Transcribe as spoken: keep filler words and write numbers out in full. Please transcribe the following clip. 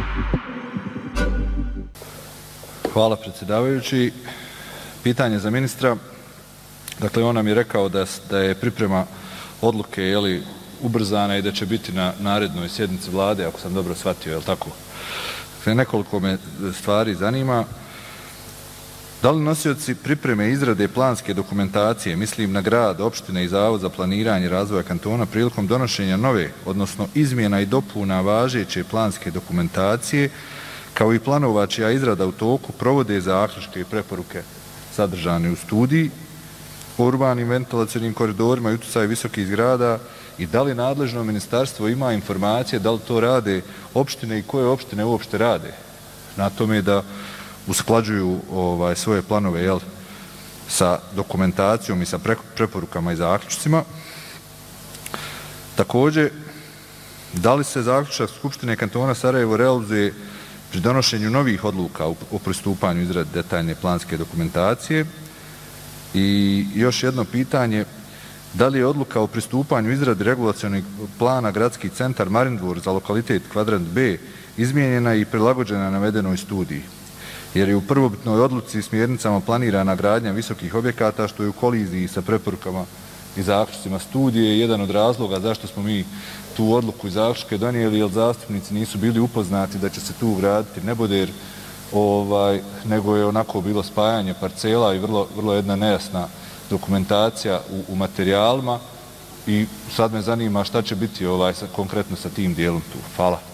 Hvala predsjedavajući. Pitanje za ministra. Dakle, on nam je rekao da, da je priprema odluke je li, ubrzana i da će biti na narednoj sjednici vlade, ako sam dobro shvatio, je li tako? Dakle, nekoliko me stvari zanima. Da li nosioci pripreme i izrade planske dokumentacije, mislim na grad, opštine i Zavod za planiranje razvoja kantona, prilikom donošenja nove, odnosno izmjena i dopuna važeće planske dokumentacije, kao i planova čija izrada u toku, provode zaključke i preporuke sadržane u studiji o urbanim ventilacionim koridorima i utjecaju visokih zgrada, i da li nadležno ministarstvo ima informacije da li to rade opštine i koje opštine uopšte rade na tome da usklađuju ovaj, svoje planove, jel, sa dokumentacijom i sa preporukama i zaključcima. Također, da li se zaključak Skupštine kantona Sarajevo realizuje pri donošenju novih odluka o pristupanju izradi detaljne planske dokumentacije? I još jedno pitanje, da li je odluka o pristupanju izradi regulacionog plana Gradski centar Marindvor za lokalitet Kvadrant B izmijenjena i prilagođena navedenoj studiji? Jer je u prvobitnoj odluci i smjernicama planirana gradnja visokih objekata, što je u koliziji sa preporukama i zaključcima studije. Jedan od razloga zašto smo mi tu odluku i zaključke donijeli, jer zastupnici nisu bili upoznati da će se tu graditi neboder, ovaj, nego je onako bilo spajanje parcela i vrlo, vrlo jedna nejasna dokumentacija u, u materijalima, i sad me zanima šta će biti ovaj, konkretno sa tim dijelom tu. Hvala.